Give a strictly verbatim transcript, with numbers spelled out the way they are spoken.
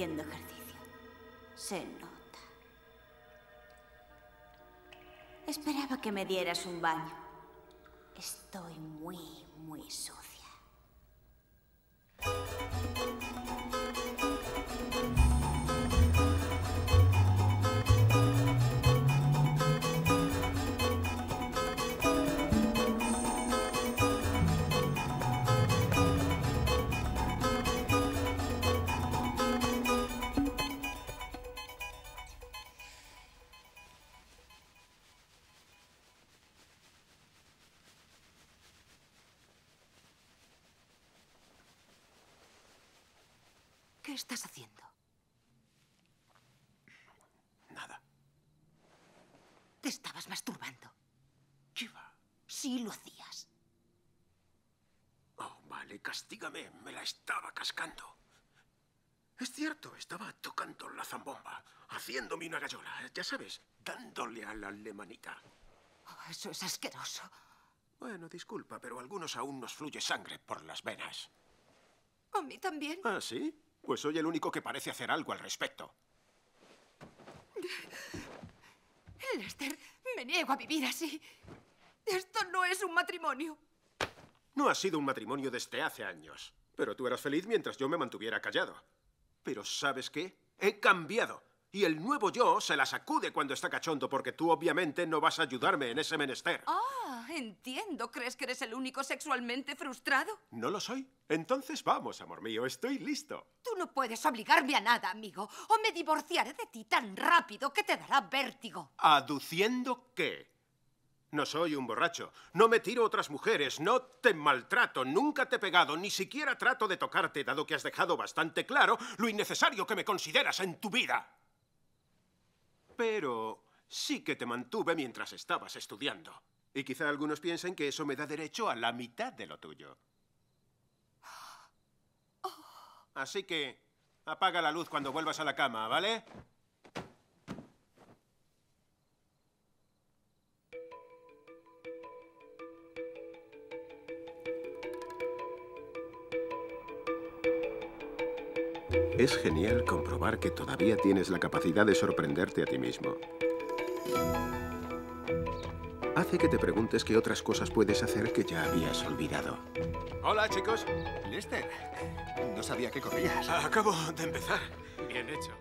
haciendo ejercicio. Se nota. Esperaba que me dieras un baño. Estoy muy, muy sucia. ¿Qué estás haciendo? Nada. Te estabas masturbando. ¿Qué va? Sí lo hacías. Oh, vale, castígame. Me la estaba cascando. Es cierto, estaba tocando la zambomba, haciéndome una gallola, ya sabes, dándole a la alemanita. Oh, eso es asqueroso. Bueno, disculpa, pero a algunos aún nos fluye sangre por las venas. ¿A mí también? ¿Ah, sí? Pues soy el único que parece hacer algo al respecto. Lester, me niego a vivir así. Esto no es un matrimonio. No ha sido un matrimonio desde hace años. Pero tú eras feliz mientras yo me mantuviera callado. Pero ¿sabes qué? He cambiado. Y el nuevo yo se la sacude cuando está cachondo porque tú obviamente no vas a ayudarme en ese menester. Ah, entiendo. ¿Crees que eres el único sexualmente frustrado? ¿No lo soy? Entonces vamos, amor mío, estoy listo. Tú no puedes obligarme a nada, amigo. O me divorciaré de ti tan rápido que te dará vértigo. ¿Aduciendo qué? No soy un borracho. No me tiro a otras mujeres. No te maltrato. Nunca te he pegado. Ni siquiera trato de tocarte, dado que has dejado bastante claro lo innecesario que me consideras en tu vida. Pero sí que te mantuve mientras estabas estudiando. Y quizá algunos piensen que eso me da derecho a la mitad de lo tuyo. Así que apaga la luz cuando vuelvas a la cama, ¿vale? Es genial comprobar que todavía tienes la capacidad de sorprenderte a ti mismo. Hace que te preguntes qué otras cosas puedes hacer que ya habías olvidado. Hola, chicos. Lester, no sabía que corrías. Acabo de empezar. Bien hecho.